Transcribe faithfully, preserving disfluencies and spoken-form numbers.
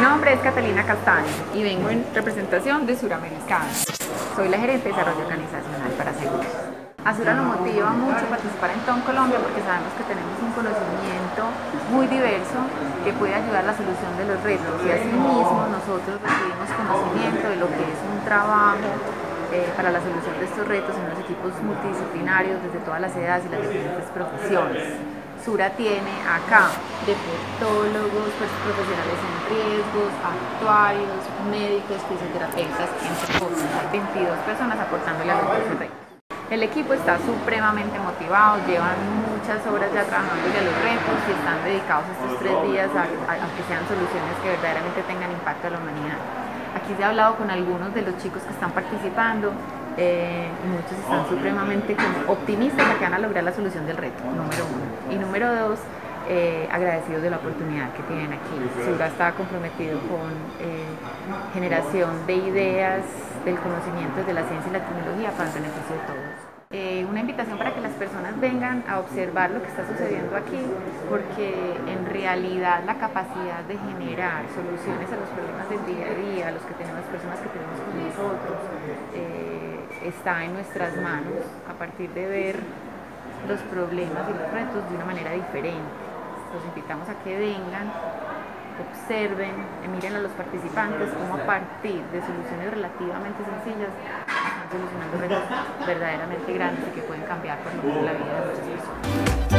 nombre es Catalina Castaño y vengo en representación de Suramericana. Soy la gerente de desarrollo organizacional para seguros. A Sura nos motiva mucho participar en T O M Colombia porque sabemos que tenemos un conocimiento muy diverso que puede ayudar a la solución de los retos y asimismo nosotros recibimos conocimiento de lo que es un trabajo eh, para la solución de estos retos en unos equipos multidisciplinarios desde todas las edades y las diferentes profesiones. Sura tiene acá deportólogos, pues, profesionales en riesgos, actuarios, médicos, fisioterapeutas, entre otros. Hay veintidós personas aportándole a los retos. El equipo está supremamente motivado, llevan muchas horas ya trabajando en los retos y están dedicados estos tres días a, a, a que sean soluciones que verdaderamente tengan impacto a la humanidad. Aquí se ha hablado con algunos de los chicos que están participando. Eh, muchos están supremamente optimistas de que van a lograr la solución del reto, número uno. Y número dos, eh, agradecidos de la oportunidad que tienen aquí. Sura está comprometido con eh, generación de ideas, del conocimiento de la ciencia y la tecnología para el beneficio de todos. Eh, una invitación para que las personas vengan a observar lo que está sucediendo aquí, porque en realidad la capacidad de generar soluciones a los problemas del día a día, a los que tenemos, las personas que tenemos con nosotros, eh, está en nuestras manos a partir de ver los problemas y los retos de una manera diferente. Los invitamos a que vengan, observen, miren a los participantes cómo a partir de soluciones relativamente sencillas están solucionando retos verdaderamente grandes y que pueden cambiar por lo menos la vida de muchas personas.